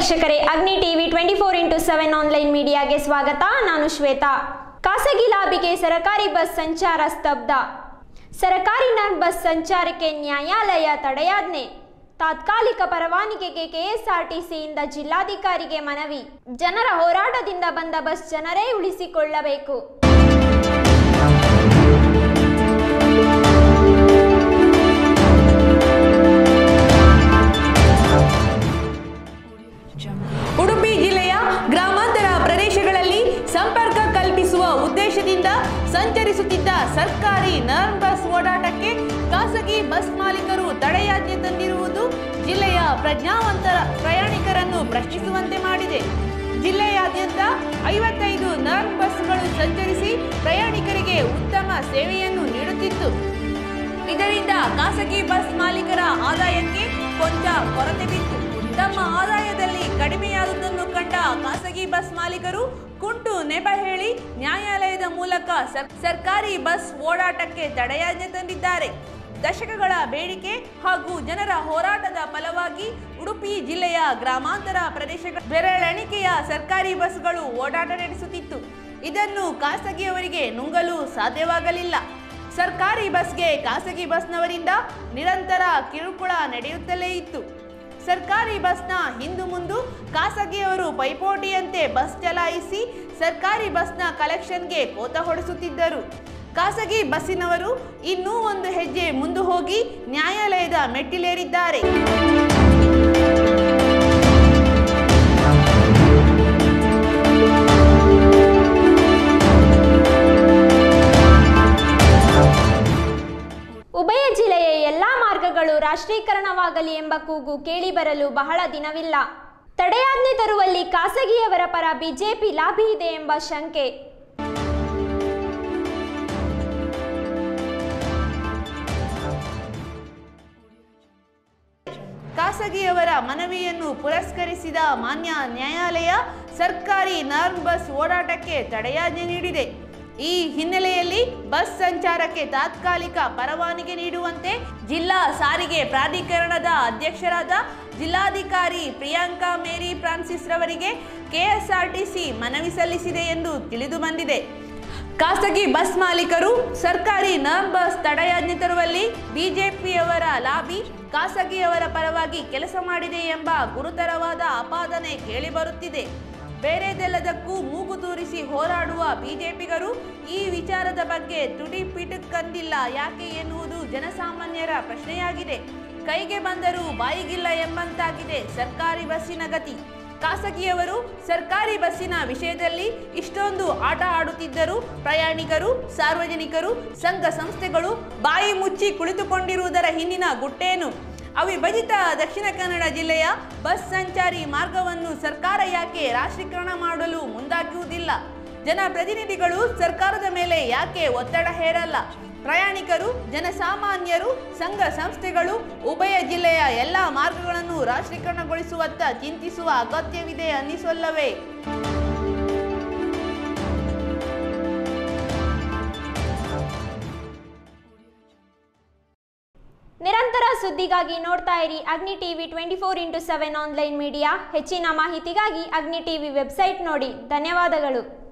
ವೀಕ್ಷಕರೇ, ಅಗ್ನಿ TV 24x7 online ಮೀಡಿಯಾಗೆ ಸ್ವಾಗತ. ನಾನು ಶ್ವೇತಾ. ಖಾಸಗಿ ಲಾಬಿಗೆ ಸರ್ಕಾರಿ ಬಸ್ ಸಂಚಾರ ಸ್ತಬ್ಧ. ಸರ್ಕಾರಿ ಬಸ್ ಸಂಚಾರಕ್ಕೆ ನ್ಯಾಯಾಲಯ ತಡೆಯಾಜ್ಞೆ. ತಾತ್ಕಾಲಿಕ ಪರವಾನಗಿಗೆ ಕೆಎಸ್ಆರ್ಟಿಸಿಯಿಂದ ಜಿಲ್ಲಾಧಿಕಾರಿಗೆ ಮನವಿ. ಜನರ ಹೋರಾಟದಿಂದ ಬಂದ ಬಸ್ ಜನರೇ ಉಳಿಸಿಕೊಳ್ಳಬೇಕು. ಉಡುಪಿ ಜಿಲ್ಲೆಯ ಗ್ರಾಮಾಂತರ ಪ್ರದೇಶಗಳಲ್ಲಿ ಸಂಪರ್ಕ ಕಲ್ಪಿಸುವ ಉದ್ದೇಶದಿಂದ ಸಂಚರಿಸುತ್ತಿದ್ದ ಸರ್ಕಾರಿ ಬಸ್ ಓಡಾಟಕ್ಕೆ ಖಾಸಗಿ ಬಸ್ ಮಾಲೀಕರು ತಡೆಯಾಜ್ಞೆ ತಂದಿರುವುದು ಜಿಲ್ಲೆಯ ಪ್ರಜ್ಞಾವಂತ ಪ್ರಯಾಣಿಕರನ್ನು ಪ್ರಶ್ನಿಸುವಂತೆ ಮಾಡಿದೆ. ಜಿಲ್ಲೆಯಾದ್ಯಂತ 55 ಬಸ್ಗಳು ಸಂಚರಿಸಿ ಪ್ರಯಾಣಿಕರಿಗೆ ಉತ್ತಮ ಸೇವೆಯನ್ನು ನೀಡುತ್ತಿತ್ತು. ಇದರಿಂದ ಖಾಸಗಿ ಬಸ್ ಮಾಲೀಕರ ಆದಾಯಕ್ಕೆ ಕೊಂಚ ಕೊರತೆ ಬಿತ್ತು. ತಮ್ಮ ಆದಾಯದಲ್ಲಿ ಕಡಿಮೆಯಾದುದನ್ನು ಕಂಡ ಖಾಸಗಿ ಬಸ್ ಮಾಲೀಕರು ಕುಂಟು ನೆಪ ಹೇಳಿ ನ್ಯಾಯಾಲಯದ ಮೂಲಕ ಸರ್ಕಾರಿ ಬಸ್ ಓಡಾಟಕ್ಕೆ ತಡೆಯಾಜ್ಞೆ ತಂದಿದ್ದಾರೆ. ದಶಕಗಳ ಬೇಡಿಕೆ ಹಾಗೂ ಜನರ ಹೋರಾಟದ ಫಲವಾಗಿ ಉಡುಪಿ ಜಿಲ್ಲೆಯ ಗ್ರಾಮಾಂತರ ಪ್ರದೇಶಗಳ ಬೆರಳೆಣಿಕೆಯ ಸರ್ಕಾರಿ ಬಸ್ಗಳು ಓಡಾಟ ನಡೆಸುತ್ತಿತ್ತು. ಇದನ್ನು ಖಾಸಗಿಯವರಿಗೆ ನುಂಗಲು ಸಾಧ್ಯವಾಗಲಿಲ್ಲ. ಸರ್ಕಾರಿ ಬಸ್ಗೆ ಖಾಸಗಿ ಬಸ್ನವರಿಂದ ನಿರಂತರ ಕಿರುಕುಳ ನಡೆಯುತ್ತಲೇ ಇತ್ತು. ಸರ್ಕಾರಿ ಬಸ್ನ ಹಿಂದು ಮುಂದು ಖಾಸಗಿಯವರು ಪೈಪೋಟಿಯಂತೆ ಬಸ್ ಚಲಾಯಿಸಿ ಸರ್ಕಾರಿ ಬಸ್ನ ಕಲೆಕ್ಷನ್ಗೆ ಕೋತ ಹೊಡೆಸುತ್ತಿದ್ದರು. ಖಾಸಗಿ ಬಸ್ಸಿನವರು ಇನ್ನೂ ಒಂದು ಹೆಜ್ಜೆ ಮುಂದೆ ಹೋಗಿ ನ್ಯಾಯಾಲಯದ ಮೆಟ್ಟಿಲೇರಿದ್ದಾರೆ. ಉಭಯ ಜಿಲ್ಲೆಯ ಎಲ್ಲಾ ಮಾರ್ಗಗಳು ರಾಷ್ಟ್ರೀಕರಣವಾಗಲಿ ಎಂಬ ಕೂಗು ಕೇಳಿಬರಲು ಬಹಳ ದಿನವಿಲ್ಲ. ತಡೆಯಾಜ್ಞೆ ತರುವಲ್ಲಿ ಖಾಸಗಿಯವರ ಪರ ಬಿಜೆಪಿ ಲಾಬಿ ಇದೆ ಎಂಬ ಶಂಕೆ. ಖಾಸಗಿಯವರ ಮನವಿಯನ್ನು ಪುರಸ್ಕರಿಸಿದ ಮಾನ್ಯ ನ್ಯಾಯಾಲಯ ಸರ್ಕಾರಿ ಬಸ್ ಓಡಾಟಕ್ಕೆ ತಡೆಯಾಜ್ಞೆ ನೀಡಿದೆ. ಈ ಹಿನ್ನೆಲೆಯಲ್ಲಿ ಬಸ್ ಸಂಚಾರಕ್ಕೆ ತಾತ್ಕಾಲಿಕ ಪರವಾನಗಿ ನೀಡುವಂತೆ ಜಿಲ್ಲಾ ಸಾರಿಗೆ ಪ್ರಾಧಿಕರಣದ ಅಧ್ಯಕ್ಷರಾದ ಜಿಲ್ಲಾಧಿಕಾರಿ ಪ್ರಿಯಾಂಕಾ ಮೇರಿ ಫ್ರಾನ್ಸಿಸ್ ರವರಿಗೆ ಕೆಎಸ್ಆರ್ಟಿಸಿ ಮನವಿ ಸಲ್ಲಿಸಿದೆ ಎಂದು ತಿಳಿದು ಬಂದಿದೆ. ಖಾಸಗಿ ಬಸ್ ಮಾಲೀಕರು ಸರ್ಕಾರಿ ಬಸ್ ತಡೆಯಾಜ್ಞೆ ತರುವಲ್ಲಿ ಬಿಜೆಪಿಯವರ ಲಾಬಿ ಖಾಸಗಿಯವರ ಪರವಾಗಿ ಕೆಲಸ ಮಾಡಿದೆ ಎಂಬ ಗುರುತರವಾದ ಆಪಾದನೆ ಕೇಳಿಬರುತ್ತಿದೆ. ಬೇರೆದೆಲ್ಲದಕ್ಕೂ ಮೂಗು ತೂರಿಸಿ ಹೋರಾಡುವ ಬಿಜೆಪಿಗರು ಈ ವಿಚಾರದ ಬಗ್ಗೆ ತುಟಿ ಪಿಟುಕಂದಿಲ್ಲ ಯಾಕೆ ಎನ್ನುವುದು ಜನಸಾಮಾನ್ಯರ ಪ್ರಶ್ನೆಯಾಗಿದೆ. ಕೈಗೆ ಬಂದರೂ ಬಾಯಿಗಿಲ್ಲ ಎಂಬಂತಾಗಿದೆ ಸರ್ಕಾರಿ ಬಸ್ಸಿನ ಗತಿ. ಖಾಸಗಿಯವರು ಸರ್ಕಾರಿ ಬಸ್ಸಿನ ವಿಷಯದಲ್ಲಿ ಇಷ್ಟೊಂದು ಆಟ ಆಡುತ್ತಿದ್ದರೂ ಪ್ರಯಾಣಿಕರು, ಸಾರ್ವಜನಿಕರು, ಸಂಘ ಸಂಸ್ಥೆಗಳು ಬಾಯಿ ಮುಚ್ಚಿ ಕುಳಿತುಕೊಂಡಿರುವುದರ ಹಿಂದಿನ ಗುಟ್ಟೇನು? ಅವಿಭಜಿತ ದಕ್ಷಿಣ ಕನ್ನಡ ಜಿಲ್ಲೆಯ ಬಸ್ ಸಂಚಾರಿ ಮಾರ್ಗವನ್ನು ಸರ್ಕಾರ ಯಾಕೆ ರಾಷ್ಟ್ರೀಕರಣ ಮಾಡಲು ಮುಂದಾಗುವುದಿಲ್ಲ? ಜನಪ್ರತಿನಿಧಿಗಳು ಸರ್ಕಾರದ ಮೇಲೆ ಯಾಕೆ ಒತ್ತಡ ಹೇರಲ್ಲ? ಪ್ರಯಾಣಿಕರು, ಜನಸಾಮಾನ್ಯರು, ಸಂಘ ಸಂಸ್ಥೆಗಳು ಉಭಯ ಜಿಲ್ಲೆಯ ಎಲ್ಲ ಮಾರ್ಗಗಳನ್ನು ರಾಷ್ಟ್ರೀಕರಣಗೊಳಿಸುವತ್ತ ಚಿಂತಿಸುವ ಅಗತ್ಯವಿದೆ ಅನ್ನಿಸಲ್ಲವೇ? ನಿರಂತರ ಸುದ್ದಿಗಾಗಿ ನೋಡ್ತಾ ಇರಿ ಅಗ್ನಿ ಟಿವಿ 24x7 ಆನ್ಲೈನ್ ಮೀಡಿಯಾ. ಹೆಚ್ಚಿನ ಮಾಹಿತಿಗಾಗಿ ಅಗ್ನಿ ಟಿವಿ ವೆಬ್ಸೈಟ್ ನೋಡಿ. ಧನ್ಯವಾದಗಳು.